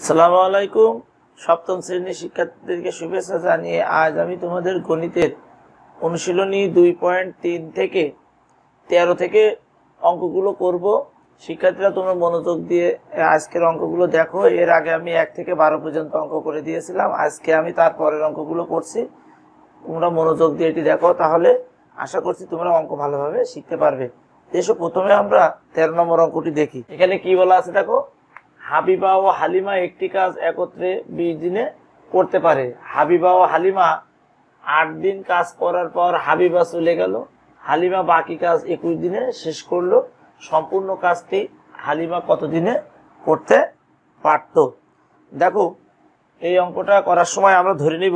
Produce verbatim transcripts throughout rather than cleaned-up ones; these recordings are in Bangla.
আসসালামু আলাইকুম। সপ্তম শ্রেণীর শিক্ষার্থীদেরকে শুভেচ্ছা জানিয়ে আজ আমি তোমাদের গণিতের অনুশীলনী দুই পয়েন্ট তিন থেকে তেরো থেকে অঙ্কগুলো করব। শিক্ষার্থীরা তোমরা মনোযোগ দিয়ে আজকের অঙ্কগুলো দেখো। এর আগে আমি এক থেকে বারো পর্যন্ত অঙ্ক করে দিয়েছিলাম, আজকে আমি তার পরের অঙ্কগুলো করছি। তোমরা মনোযোগ দিয়ে এটি দেখো, তাহলে আশা করছি তোমরা অঙ্ক ভালোভাবে শিখতে পারবে। এসো প্রথমে আমরা তেরো নম্বর অঙ্কটি দেখি। এখানে কি বলা আছে দেখো, হাবিবা ও হালিমা একটি কাজ একত্রে বিশ দিনে করতে পারে। হাবিবা ও হালিমা আট দিন কাজ করার পর হাবিবা চলে গেল, হালিমা বাকি কাজ একুশ দিনে শেষ করলো। সম্পূর্ণ কাজটি হালিমা কত দিনে করতে পারত? দেখো, এই অঙ্কটা করার সময় আমরা ধরে নিব,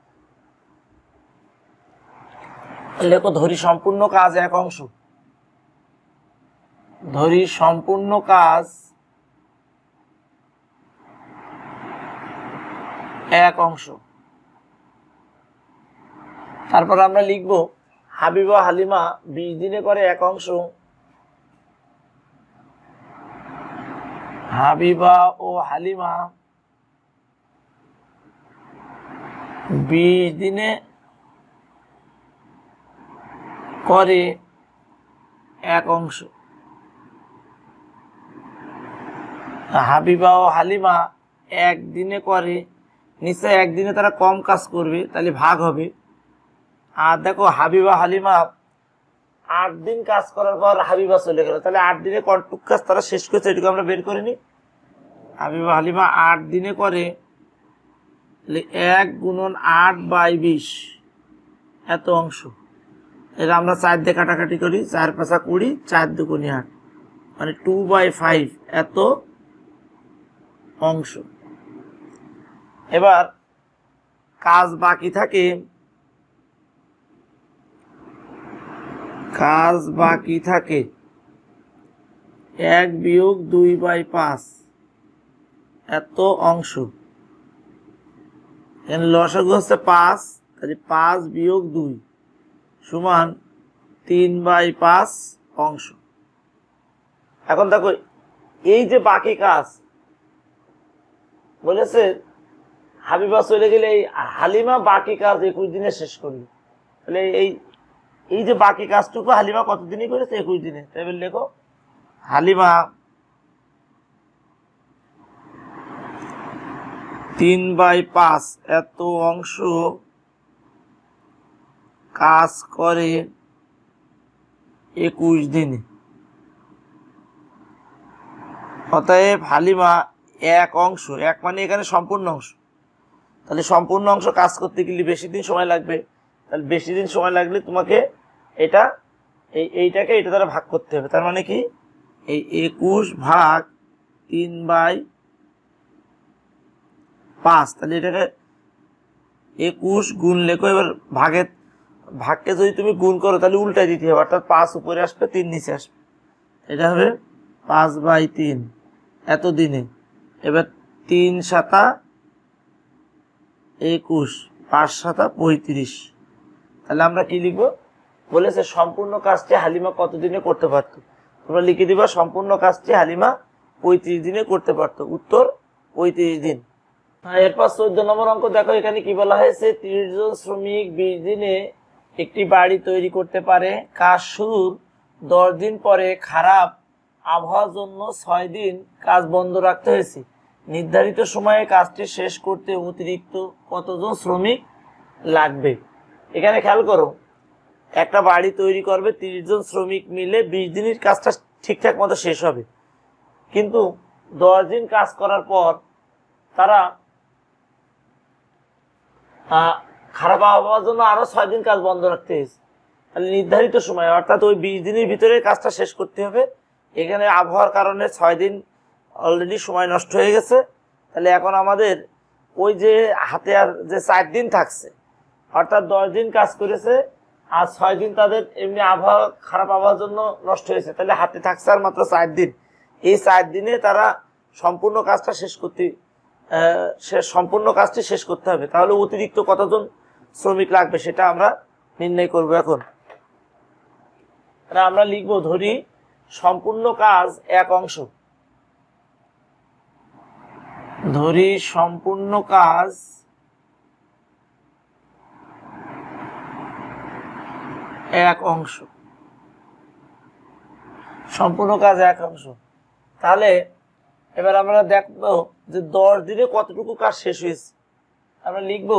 লেখো ধরি সম্পূর্ণ কাজ এক অংশ। ধরি সম্পূর্ণ কাজ এক অংশ। তারপর আমরা লিখব হাবিবা হালিমা বিশ দিনে করে এক অংশ। হাবিবা ও হালিমা বিশ দিনে করে এক অংশ। হাবিবা ও হালিমা একদিনে করে, নিশ্চয় একদিনে তারা কম কাজ করবে, তাহলে ভাগ হবে। আর দেখো হাবিবা হালিমা আট দিন কাজ করার পর হাবিবা চলে গেল, তাহলে আট দিনে কতটুক কাজ তারা শেষ করেছে এটুকু আমরা বের করে নিই। হাবিবা হালিমা আট দিনে করে, এক গুণন আট বাই বিশ, এত অংশ। এটা আমরা চার দিয়ে কাটাকাটি করি, চার পাঁচা কুড়ি, চার দুগুণি আট, মানে টু বাই ফাইভ, এত অংশ। এবার কাজ বাকি থাকে, কাজ বাকি থাকে এক বিয়োগ দুই বাই পাঁচ, এত অংশ। এখানে লসাগু হচ্ছে পাঁচ, তাহলে পাঁচ বিয়োগ দুই সমান তিন বাই পাঁচ অংশ। এখন দেখো, এই যে বাকি কাজ বলেছে হাবিবা চলে গেলে এই হালিমা বাকি কাজ একুশ দিনে শেষ করলো, তাহলে এই এই যে বাকি কাজটুকু হালিমা কতদিনই করেছে? একুশ দিনে। তাই লেখো হালিমা তিন বাই পাঁচ এত অংশ কাজ করে একুশ দিনে। অতএব হালিমা এক অংশ, এক মানে এখানে সম্পূর্ণ অংশ, তাহলে সম্পূর্ণ অংশ কাজ করতে গেলে বেশি দিন সময় লাগবে। তাহলে বেশি দিন সময় লাগলে তোমাকে এটা এই এইটাকে এটা দ্বারা ভাগ করতে হবে। তার মানে কি, এই একুশ ভাগ তিন বাই পাঁচ, তাহলে এটাকে একুশ গুণ লেখো। এবার ভাগের ভাগকে যদি তুমি গুণ করো তাহলে উল্টায় দিতে হবে, অর্থাৎ পাঁচ উপরে আসবে, তিন নিচে আসবে। এটা হবে পাঁচ বাই তিন এত দিনে। এবার তিন সাতা একুশ, পাঁচ সাতা পঁয়ত্রিশ। তাহলে আমরা কি লিখবো? বলেছে সম্পূর্ণ কাজটি হালিমা কত দিনে করতে পারতো? তোমরা লিখে দিবা সম্পূর্ণ কাজটি হালিমা পঁয়ত্রিশ দিনে করতে পারতো। উত্তর পঁয়ত্রিশ দিন। এরপর চোদ্দ নম্বর অঙ্ক দেখো, এখানে কি বলা হয়েছে, ত্রিশ জন শ্রমিক বিশ দিনে একটি বাড়ি তৈরি করতে পারে। কাজ শুরুর দশ দিন পরে খারাপ আবহাওয়ার জন্য ছয় দিন কাজ বন্ধ রাখতে হয়েছে। নির্ধারিত সময়ে কাজটি শেষ করতে অতিরিক্ত কতজন শ্রমিক লাগবে? এখানে খেয়াল করো, একটা বাড়ি তৈরি করবে, তিরিশ জন শ্রমিক মিলে বিশ দিনের কাজটা ঠিকঠাক মতো শেষ হবে, কিন্তু দশ দিন কাজ করার পর তারা খারাপ আবহাওয়ার জন্য আরো ছয় দিন কাজ বন্ধ রাখতে হয়েছে। তাহলে নির্ধারিত সময়, অর্থাৎ ওই বিশ দিনের ভিতরে কাজটা শেষ করতে হবে। এখানে আবহাওয়ার কারণে ছয় দিন অলরেডি সময় নষ্ট হয়ে গেছে। তাহলে এখন আমাদের ওই যে হাতে আর যে চার দিন থাকছে, অর্থাৎ দশ দিন কাজ করেছে আর ছয় দিন তাদের এমনি আবহাওয়া খারাপ আবহাওয়ার জন্য নষ্ট হয়েছে, তাহলে হাতে থাকছে আর মাত্র চার দিন। এই চার দিনে তারা সম্পূর্ণ কাজটা শেষ করতে সম্পূর্ণ কাজটি শেষ করতে হবে। তাহলে অতিরিক্ত কতজন শ্রমিক লাগবে সেটা আমরা নির্ণয় করব। এখন আমরা লিখবো, ধরি সম্পূর্ণ কাজ এক অংশ। ধরি সম্পূর্ণ কাজ এক অংশ, সম্পূর্ণ কাজ এক অংশ। তাহলে এবার আমরা দেখবো যে দশ দিনে কতটুকু কাজ শেষ হয়েছে। আমরা লিখব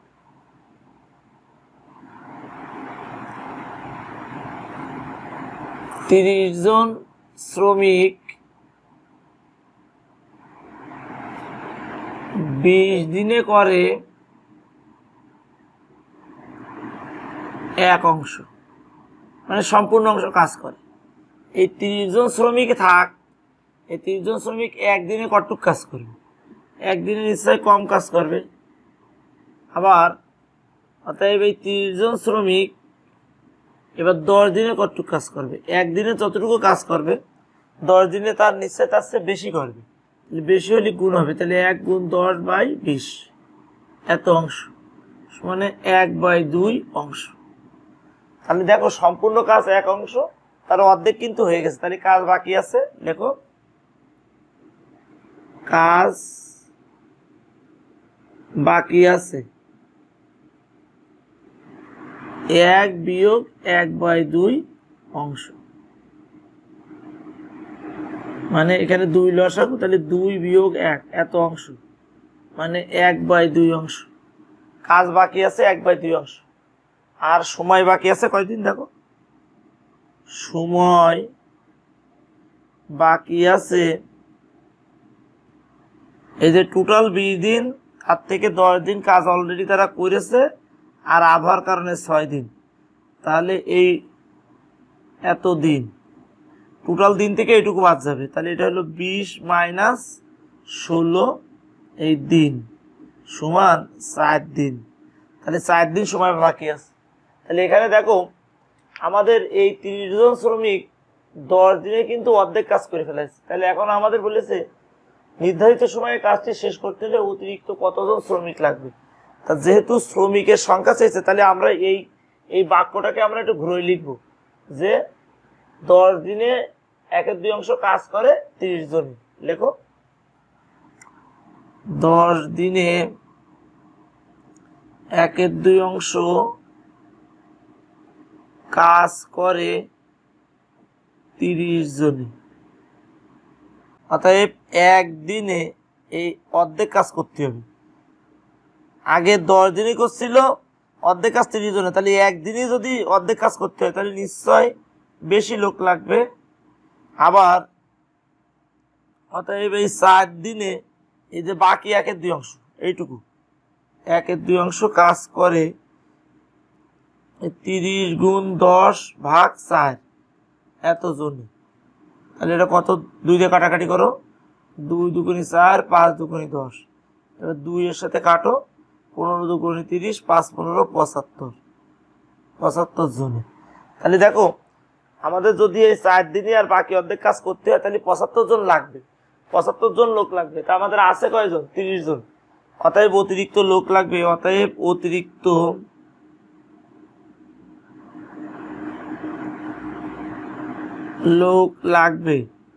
তিরিশ জন শ্রমিক বিশ দিনে করে এক অংশ, মানে সম্পূর্ণ অংশ কাজ করে। এই তিরিশ জন শ্রমিক থাক, এই তিরিশ জন শ্রমিক একদিনে কতটুকু কাজ করবে? একদিনে নিশ্চয়ই কম কাজ করবে। আবার অতএব এই তিরিশ জন শ্রমিক এবার দশ দিনে কতটুকু কাজ করবে? একদিনে যতটুকু কাজ করবে দশ দিনে তার নিশ্চয় তার চেয়ে বেশি করবে। বেশি হলে গুণ হবে, তাহলে এক গুণ দশ বাই বিশ, এত অংশ মানে এক বাই দুই অংশ। তাহলে দেখো সম্পূর্ণ কাজ এক অংশ, তার অর্ধেক কিন্তু হয়ে গেছে। তাহলে কাজ বাকি আছে, দেখো কাজ বাকি আছে এক বিয়োগ এক বাই দুই অংশ, মানে এখানে দুই লসাগু, তাহলে দুই বিয়োগ এক, এত অংশ মানে এক বাই দুই অংশ। কাজ বাকি আছে এক বাই দুই অংশ। আর সময় বাকি আছে কয়দিন? দেখো সময় বাকি আছে এই যে টোটাল বিশ দিন, তার থেকে দশ দিন কাজ অলরেডি তারা করেছে, আর আবহাওয়ার কারণে ছয় দিন। তাহলে এই এত দিন, টোটাল দিন থেকে এইটুকু বাদ যাবে। তাহলে এটা হলো বিশ মাইনাস ষোলো এই দিন সমান চার দিন। তাহলে চার দিন সময় বাকি আছে। তাহলে এখানে দেখো আমাদের এই তিরিশ জন শ্রমিক দশ দিনে কিন্তু অর্ধেক কাজ করে ফেলেছে। তাহলে এখন আমাদের বলেছে নির্ধারিত সময়ে কাজটি শেষ করতে হলে অতিরিক্ত কতজন শ্রমিক লাগবে। তা যেহেতু শ্রমিকের সংখ্যা চাইছে, তাহলে আমরা এই এই বাক্যটাকে আমরা একটু ঘুরে লিখবো যে দশ দিনে একের দুই অংশ কাজ করে তিরিশ জন। লেখো দশ দিনে একের দুই অংশ কাজ করে তিরিশ জনে। অতএব একদিনে এই অর্ধেক কাজ করতে হবে। আগে দশ দিনই করছিল, অর্ধেক কাজ তিরিশ জনে, তাহলে একদিনে যদি অর্ধেক কাজ করতে হয় তাহলে নিশ্চয় বেশি লোক লাগবে। আবার অতএব এই চার দিনে এই যে বাকি একের দুই অংশ, এইটুকু একের দুই অংশ কাজ করে তিরিশ গুণ দশ ভাগ চার, এত জনে। তাহলে এটা কত? দুই দিয়ে কাটাকাটি করো, দুই দুগুণি চার, পাঁচ দুগুণি দশ। এবার দুই এর সাথে কাটো, পনেরো দুগুণি তিরিশ, পাঁচ পনেরো পঁচাত্তর, পঁচাত্তর জনে। তাহলে দেখো আমাদের যদি এই চার দিনে আর বাকি অর্ধেক কাজ করতে হয় তাহলে পঁচাত্তর জন লাগবে, পঁচাত্তর জন লোক লাগবে। তা আমাদের আছে কয়জন? তিরিশ জন। অতএব অতিরিক্ত লোক লাগবে। অতএব অতিরিক্ত লোক লাগবে,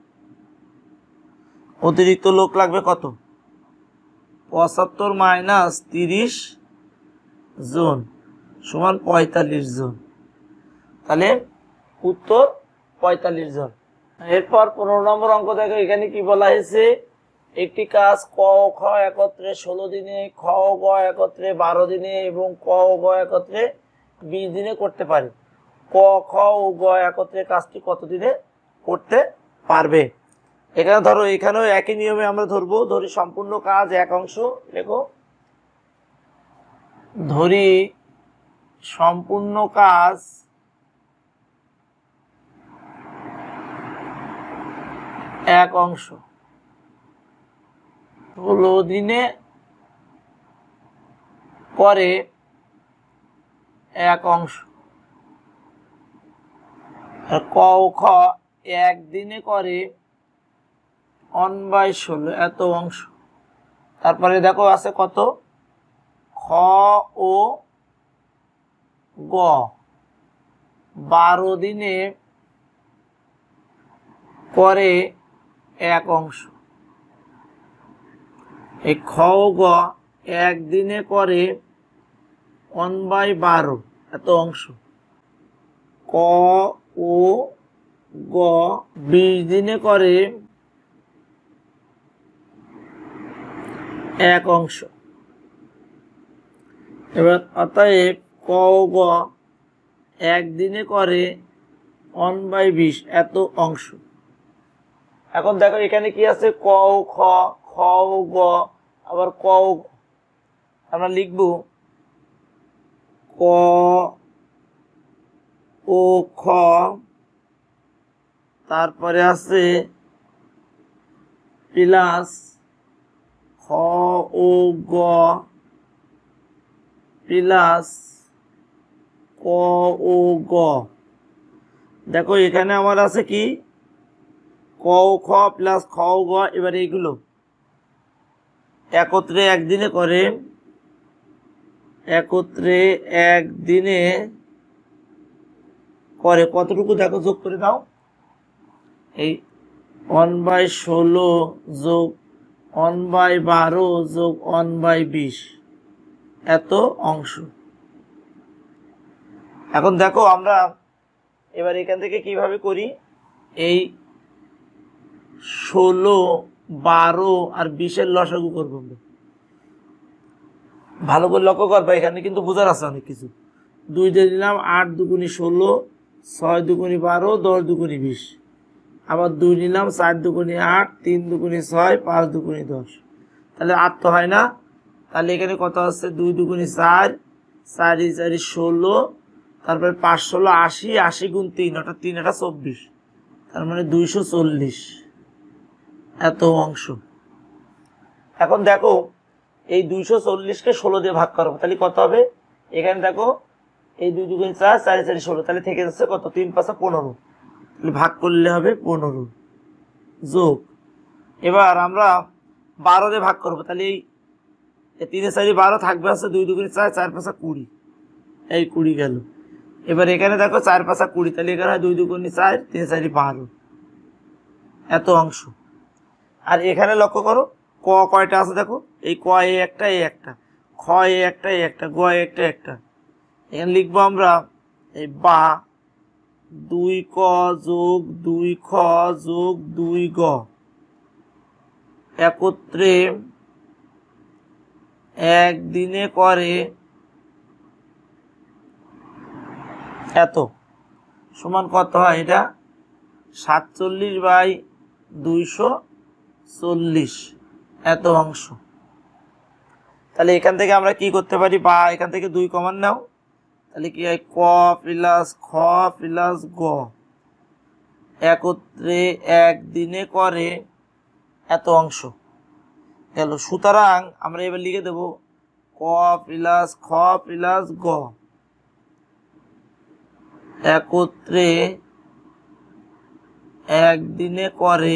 অতিরিক্ত লোক লাগবে কত? পঁচাত্তর মাইনাস তিরিশ জন সমান পঁয়তাল্লিশ জন। তাহলে উত্তর পঁয়তাল্লিশ জন। এরপর পনেরো নম্বর অঙ্ক দেখো, এখানে কি বলা হয়েছে? একটি কাজ ক ও খ একত্রে ষোলো দিনে, খ ও গ একত্রে বারো দিনে এবং ক ও গ একত্রে বিশ দিনে করতে পারে। ক খ ও গ একত্রে কাজটি কত দিনে করতে পারবে? এখানে ধরো এখানেও একই নিয়মে আমরা ধরবো। ধরি সম্পূর্ণ কাজ এক অংশ। দেখো ধরি সম্পূর্ণ কাজ এক অংশ, ষোলো দিনে করে এক অংশ। আর ক ও খ একদিনে করে ওয়ান বাই ষোলো, এত অংশ। তারপরে দেখো আছে কত? খ ও গ বারো দিনে করে এক অংশ। এই খ ও গ একদিনে করে ওয়ান বাই বারো এত অংশ। ক ও গ বিশ দিনে করে এক অংশ। এবার অতএব ক ও গ একদিনে করে ওয়ান বাই বিশ এত অংশ। এখন দেখো এখানে কি আছে, ক ও খ, খ ও গ, আবার ক ও গ। আমরা লিখব ক ও খ, তারপরে আছে প্লাস খ ও গ প্লাস ক ও গ। দেখো এখানে আমার আছে কি, ক ও খ প্লাস খ ও গ। এবার এইগুলো একত্রে একদিনে করে একত্রে একদিনে করে কতটুকু দেখো, যোগ করে দাও। এই ওয়ান বাই ষোলো যোগ ওয়ান বাই বারো যোগ ওয়ান বাই বিশ এত অংশ। এখন দেখো আমরা এবার এখান থেকে কিভাবে করি, এই ষোলো, বারো আর বিশের লসাগু করবো আমরা। ভালো করে লক্ষ্য করবা, এখানে কিন্তু বোঝার আছে অনেক কিছু। দুই দিয়ে দিলাম আট দুগুনি ষোলো, ছয় দুগুনি বারো, দশ দুগুনি বিশ। আবার দুই নিলাম চার দুগুনি আট, তিন দুগুনি ছয়, পাঁচ দুগুনি দশ। তাহলে আট তো হয় না, তাহলে এখানে কত আছে, দুই দুগুনি চার, চারি চারি ষোলো, তারপরে পাঁচ ষোলো আশি, আশি গুণ তিন অর্থাৎ তিন এটা চব্বিশ, তার মানে দুইশো চল্লিশ এত অংশ। এখন দেখো এই দুইশো চল্লিশকে ষোলো দিয়ে ভাগ করবো, তাহলে কত হবে, এখানে দেখো এই দুই দুগুণ চার, চারি চারি ষোলো, তাহলে থেকে যাচ্ছে কত, তিন পাঁচা পনেরো, তাহলে ভাগ করলে হবে পনেরো যোগ। এবার আমরা বারো দিয়ে ভাগ করবো, তাহলে এই তিনে চারি বারো থাকবে আছে দুই দুগুণ চার, চার পাঁচা কুড়ি, এই কুড়ি গেল। এবার এখানে দেখো চার পাঁচা কুড়ি, তাহলে এখানে হয় দুই দুগুণ চার, তিন চারি বারো এত অংশ। আর এখানে লক্ষ্য করো ক কয়টা আছে দেখো, এই ক এ একটা, এ একটা, খ এ একটা, এ একটা, গ এ একটা, একটা। এখানে লিখবো আমরা এই বা দুই ক যোগ দুই খ যোগ দুই গ একত্রে একদিনে করে এত, সমান কত হয়, এটা সাতচল্লিশ বাই দুইশো চল্লিশ এত অংশ। তাহলে এখান থেকে আমরা কি করতে পারি, বা এখান থেকে দুই কমান নাও, তাহলে কি হয়, ক প্লাস খ প্লাস গ একত্রে একদিনে করে এত অংশ গেল। সুতরাং আমরা এবার লিখে দেব ক প্লাস খ প্লাস গ একত্রে একদিনে করে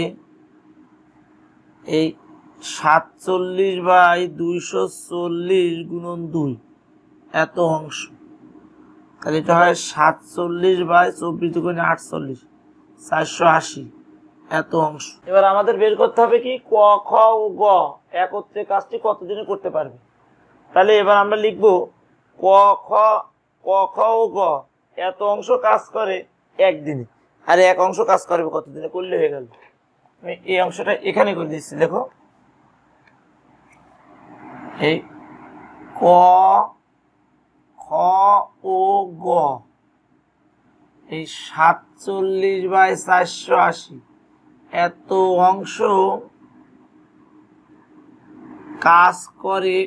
এই সাতচল্লিশ বাই দুইশো চল্লিশ গুণন দুই এত অংশ। তাহলে এটা হয় সাতচল্লিশ বাই চব্বিশ দুগুণে আটচল্লিশ, চারশো আশি এত অংশ। এবার আমাদের বের করতে হবে কি, ক খ ও গ একত্রে কাজটি কতদিনে করতে পারবে। তাহলে এবার আমরা লিখবো ক খ ক খ ও গ এত অংশ কাজ করে একদিনে, আর এক অংশ কাজ করবে কতদিনে, করলে হয়ে গেল। আমি এই অংশটা এখানে করে দিচ্ছি, দেখো এই ক খ ও গ এই সাতচল্লিশ বাই চারশো আশি এত অংশ কাজ করে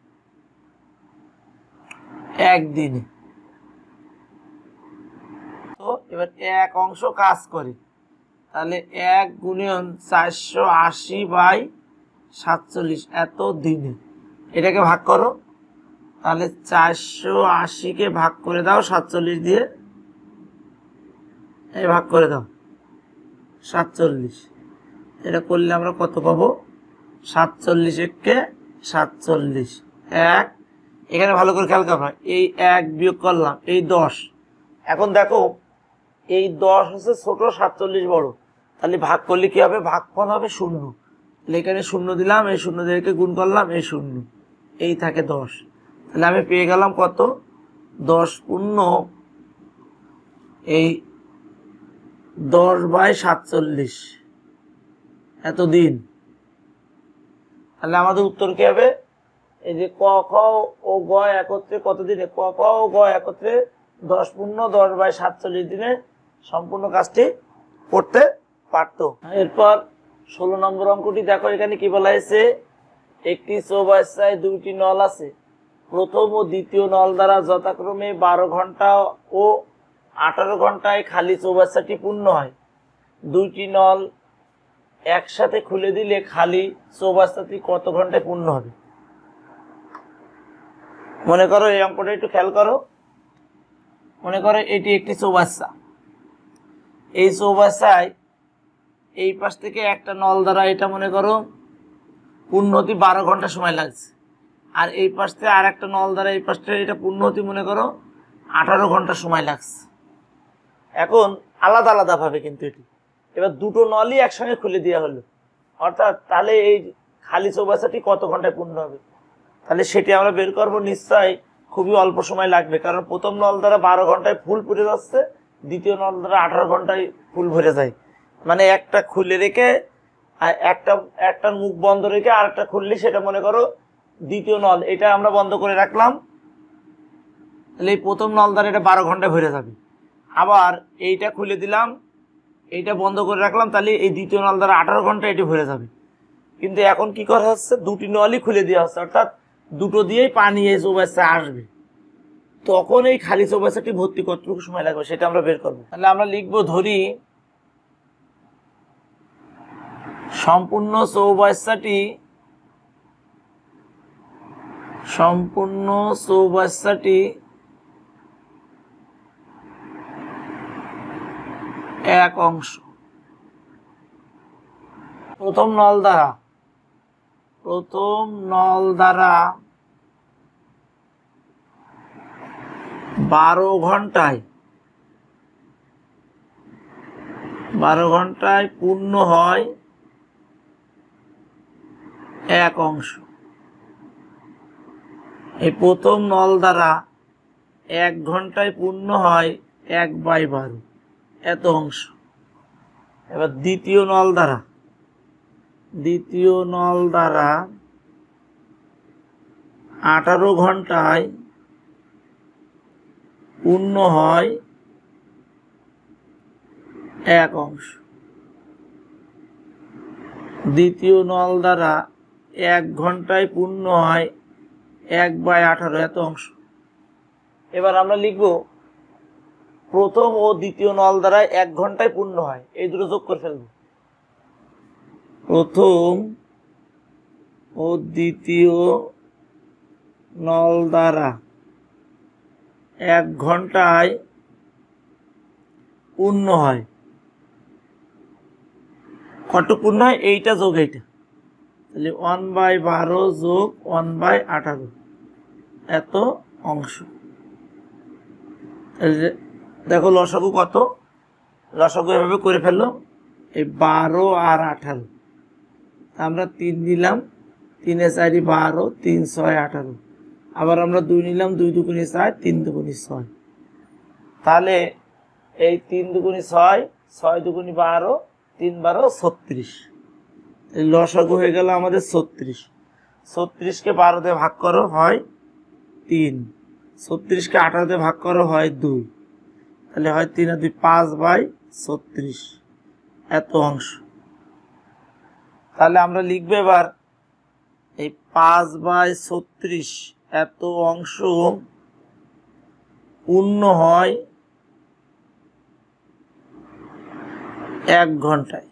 একদিনে। তো এবার এক অংশ কাজ করে, তাহলে এক গুণন চারশো আশি বাই সাতচল্লিশ এত দিনে, এটাকে ভাগ করো, তাহলে চারশো আশিকে ভাগ করে দাও সাতচল্লিশ দিয়ে, এই ভাগ করে দাও সাতচল্লিশ, এটা করলে আমরা কত পাবো, সাতচল্লিশ একে সাতচল্লিশ, এক, এখানে ভালো করে খেয়াল করবা, এই এক বিয়োগ করলাম, এই দশ। এখন দেখো এই দশ হচ্ছে ছোট, সাতচল্লিশ বড়, তাহলে ভাগ করলে কি হবে, ভাগফল হবে শূন্য। এখানে শূন্য দিলাম, এই শূন্য দিয়ে গুণ করলাম, এই শূন্য, এই থাকে দশ। তাহলে আমি পেয়ে গেলাম কত, দশ পূর্ণ এই দশ বাই সাতচল্লিশ এতদিন। তাহলে আমাদের উত্তর কি হবে, এই যে ক খ ও গ একত্রে কতদিনে, ক খ ও গ একত্রে দশ পূর্ণ দশ বাই সাতচল্লিশ দিনে সম্পূর্ণ কাজটি করতে পারত। এরপর ষোলো নম্বর অঙ্কটি দেখো, এখানে কি বলা হয়েছে, একটি চৌবাচ্চায় দুইটি নল আছে, প্রথম ও দ্বিতীয় নল দ্বারা যথাক্রমে বারো ঘন্টা ও আঠারো ঘন্টায় খালি চৌবাচ্চাটি পূর্ণ হয়। দুইটি নল একসাথে খুলে দিলে খালি চৌবাচ্চাটি কত ঘন্টায় পূর্ণ হবে? মনে করো এই অঙ্কটা একটু খেয়াল করো। মনে করো এটি একটি চৌবাচ্চা, এই চৌবাচ্চায় এই পাশ থেকে একটা নল দ্বারা এটা মনে করো পূর্ণ হতে বারো ঘন্টা সময় লাগছে, আর এই পাশ থেকে আর একটা নল দ্বারা এই পাশ থেকে এটা পূর্ণ হতে মনে করো আঠারো ঘন্টা সময় লাগছে। এখন আলাদা আলাদা ভাবে কিন্তু এটি, এবার দুটো নলই একসঙ্গে খুলে দেওয়া হলো, অর্থাৎ তাহলে এই খালি চৌবাচ্চাটি কত ঘন্টায় পূর্ণ হবে? তাহলে সেটি আমরা বের করবো, নিশ্চয়ই খুবই অল্প সময় লাগবে, কারণ প্রথম নল দ্বারা বারো ঘন্টায় ফুল পুড়ে যাচ্ছে, দ্বিতীয় নল দ্বারা আঠারো ঘন্টায় ফুল ভরে যায়। মানে একটা খুলে রেখে একটা একটা মুখ বন্ধ রেখে আর একটা খুললে সেটা মনে করো দ্বিতীয় নল, এটা আমরা বন্ধ করে রাখলাম, তাহলে এই প্রথম নল দ্বারা এটা বারো ঘন্টায় ভরে যাবে। আবার এইটা খুলে দিলাম, এইটা বন্ধ করে রাখলাম, তাহলে এই দ্বিতীয় নল দ্বারা আঠারো ঘন্টা এটি ভরে যাবে। কিন্তু এখন কি করা হচ্ছে, দুটি নলই খুলে দেওয়া হচ্ছে, অর্থাৎ দুটো দিয়েই পানি এই চৌবাচ্চা আসবে, তখন এই খালি চৌবাচ্চাটি ভর্তি কতটুকু সময় লাগবে সেটা আমরা বের করবো। তাহলে আমরা লিখবো, ধরি সম্পূর্ণ চৌবাচ্চাটি সম্পূর্ণ চৌবাচ্চাটি এক অংশ, প্রথম নল দ্বারা প্রথম নল দ্বারা বারো ঘন্টায় বারো ঘন্টায় পূর্ণ হয় এক অংশ। এই প্রথম নল দ্বারা এক ঘন্টায় পূর্ণ হয় এক বাই বারো এত অংশ। এবার দ্বিতীয় নল দ্বারা দ্বিতীয় নল দ্বারা আঠারো ঘন্টায় পূর্ণ হয় এক অংশ। দ্বিতীয় নল দ্বারা এক ঘন্টায় পূর্ণ হয় এক বাই আঠারো এত অংশ। এবার আমরা লিখব, প্রথম ও দ্বিতীয় নল দ্বারা এক ঘন্টায় পূর্ণ হয়, এই দুটো যোগ করে ফেলব। প্রথম ও দ্বিতীয় নল দ্বারা এক ঘন্টায় পূর্ণ হয়, কত পূর্ণ হয়, এইটা যোগ এইটা, তাহলে ওয়ান বাই বারো যোগ ওয়ান বাই আঠারো এত অংশ। দেখো লসাগু কত, লসাগু এভাবে করে ফেললো, এই বারো আর আঠারো, আমরা তিন নিলাম, তিনে চারি বারো, তিন ছয় আঠারো, আবার আমরা দুই নিলাম, দুই দুগুণি চার, তিন দুগুণি ছয়, তাহলে এই তিন দুগুণি ছয়, ছয় দুগুণি বারো, তিন বারো ছত্রিশ, লসাগু হয়ে গেল আমাদের ছত্রিশ। ছত্রিশকে বারো দিয়ে ভাগ করো হয় তিন, ছত্রিশকে আঠারো দিয়ে ভাগ করো হয় দুই, তাহলে হয় তিন আর দুই পাঁচ বাই ছত্রিশ এত অংশ। তাহলে আমরা লিখবো এবার, এই পাঁচ বাই ছত্রিশ এত অংশ পূর্ণ হয় এক ঘন্টায়।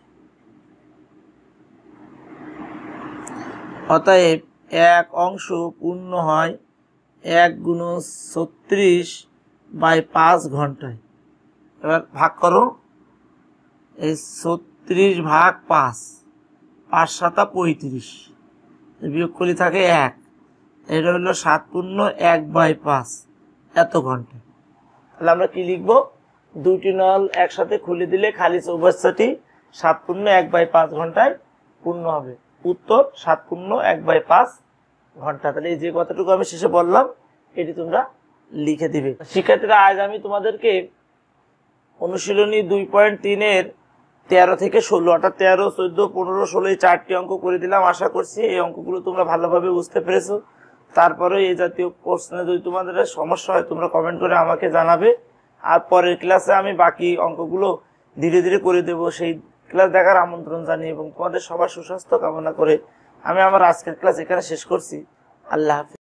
অতএব এক অংশ পূর্ণ হয় এক গুণ ছত্রিশ বাই পাঁচ ঘন্টায়। এবার ভাগ করো, এই ছত্রিশ ভাগ পাঁচ, পাঁচ সাতা পঁয়ত্রিশ, বিয়োগ করলে থাকে এক, এটা হলো সাত পূর্ণ এক বাই পাঁচ এত ঘন্টা। তাহলে আমরা কি লিখবো, দুটি নল একসাথে খুলে দিলে খালি চৌবাচ্চাটি সাত পূর্ণ এক বাই পাঁচ ঘন্টায় পূর্ণ হবে। উত্তর সাত পূর্ণ এক বাই পাঁচ ঘন্টা। তাহলে এই যে কতটুকু আমি শেষে বললাম এটি তোমরা লিখে দিবে। শিক্ষার্থীরা, আজ আমি তোমাদেরকে অনুশীলনী দুই পয়েন্ট তিনের তেরো থেকে ষোলো অর্থাৎ তেরো চোদ্দ পনেরো ষোলো এই চারটি অঙ্ক করে দিলাম। আশা করছি এই অঙ্কগুলো তোমরা ভালোভাবে বুঝতে পেরেছো। তারপরে এই জাতীয় প্রশ্নে যদি তোমাদের সমস্যা হয় তোমরা কমেন্ট করে আমাকে জানাবে। আর পরের ক্লাসে আমি বাকি অঙ্কগুলো ধীরে ধীরে করে দেব। সেই ক্লাস দেখার আমন্ত্রণ জানিয়ে এবং তোমাদের সবার সুস্বাস্থ্য কামনা করে আমি আমার আজকের ক্লাস এখানে শেষ করছি। আল্লাহ হাফেজ।